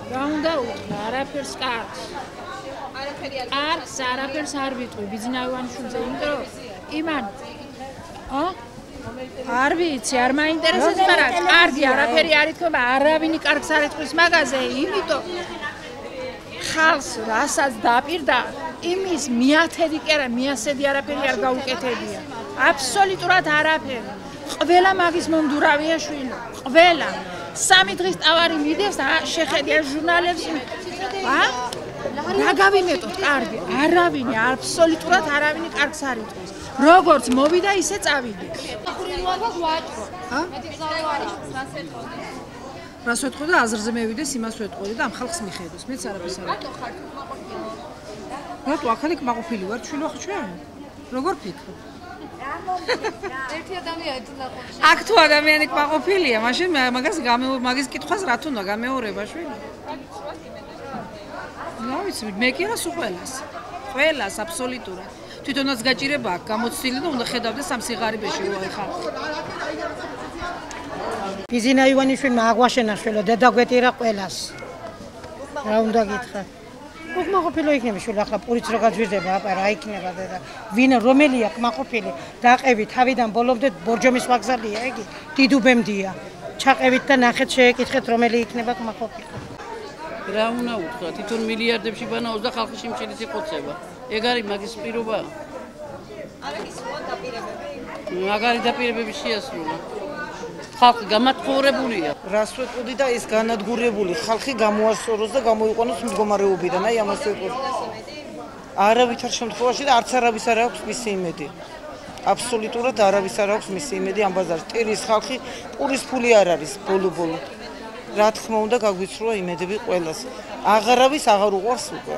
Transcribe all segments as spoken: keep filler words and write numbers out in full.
რა უნდა უთხრა, არაფერს კარგს. არც არაფერს არ ვიტყვი ბიძინავანიშვილზე, იმიტომ რომ იმან ა არ ვიცი, არ მაინტერესებს, მაგრამ კარგი არაფერი არ ითქვა, არავინი კარგს არ ითქვის მაგაზე, იმიტომ ხალხს რასაც დაპირდა, იმის მიათედი კი არა, მიასედი არაფერი არ გაუკეთებია. აბსოლუტურად არაფერი. ყველა მაგის მომდურავია შვილო, ყველა. სამი დღის ტავარი მიდევს, შეხედია ჟურნალებს. ა? რა გავიმეტოთ, კარგი, არავინი, აბსოლუტურად არავინი კარგს არ იტყვის. როგორც მოვიდა, ისე წავიდა. რას ვეთყო და აზრზე მევიდეს, იმას ვეთყოდი და ამ ხალხს მიხედოს. მეც არაფერს არ ვეთყო. რატო ახალი კმაყოფილი ვარ, შვილო ჩვენ? როგორ ფიქრობ? ერთი ადამიანი თუნდა ყოფილი. აქ თუ ადამიანი კმაყოფილია, მაშინ მაგას მაგის კითხვას რა თუნდა გამეორება შვილო? რა ვიცი, მე კი არა სულ ყველას. ყველას აბსოლუტურად. თვითონაც გაჭირება აქვს გამოცდილი და უნდა ხედავდე სამსიღარიბეში უარი ხალხი. ბიძინა ივანიშვილმა აგვაშენა შვილო, დედა გვეტირა ყველას. რა უნდა გითხრა? უკმაყოფილი იქნება შვილო, ახლა პურიც რო გაძვირდება, აპა რა იქნება დედა. ვინ რომელია კმაყოფილი? დაყევით თავიდან ბოლომდე ბორჯომის ვაგზალია იგი, დიდუბემდია. ჩაყევით და ნახეთ შეეკითხეთ რომელი იქნება კმაყოფილი. რა უნდა უთხრა, თვითონ მილიარდებში ბანაობს და ხალხი შიმშილის იყოცება. ეგ არის მაგის პირობა? არა ისრულა დაპირებები. მაგარი დაპირებები შეასრულა. ხალხი გამათხოვებულია. რას ვეტყოდი და ეს განადგურებული ხალხი გამოასწოროს და გამოიყვანოს მდგომარეობიდან, აი ამას ვეტყოდი. არავით არ შემთხვევაში და არც არავის არ აქვს მისი იმედი. აბსოლუტურად არავის არ აქვს მისი იმედი ამ ბაზარში. ტირის ხალხი პურის ფული არ არის ბოლო-ბოლო. რა თქმა უნდა გაგვიცრუა იმედები ყველას. აღარავის აღარ უყვარს უკვე.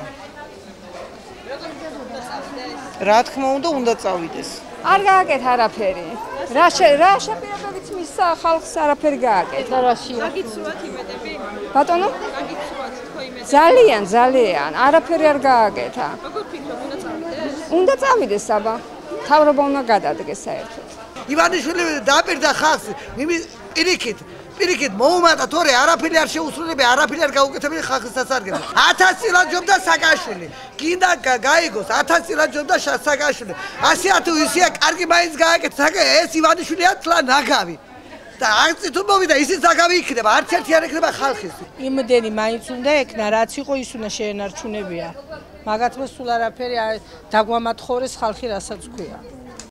რა თქმა უნდა უნდა წავიდეს. არ გააკეთ არაფერი. რა რა შეპირებებით მისცა ხალხს არაფერი გააკეთა რაშია. გაგიცრუათ იმედები? ბატონო? გაგიცრუათ თქო იმედები? ძალიან, ძალიან. არაფერი არ გააკეთა. როგორ ფიქრობ, უნდა წავიდეს? უნდა წავიდეს აბა. თავრობა უნდა გადადგეს საერთოდ. ივანიშვილი დაპირდა ხალხს, იმის პირიქით პირიქით მოუმატა თორე არაფერი არ შეუსრულებია, არაფერი არ გაუკეთებია ხალხის სასარგებლოდ. ათას წილად ჯობდა საკაშვილი. გინდა გაიგოს ათას წილად ჯობდა საკაშვილი. ასია თუ ისია კარგი მაინც გააკეთა, ეს ივანიშვილია თლა ნაგავი. და არც თუ მოვიდა ისიც ნაგავი იქნება, არც ერთი არ იქნება ხალხის. იმდენი მაინც უნდა ექნა, რაც იყო ის უნდა შეენარჩუნებია. მაგათმა სულ არაფერი დაგვამათხოვრეს ხალხი, რასაც ქვია.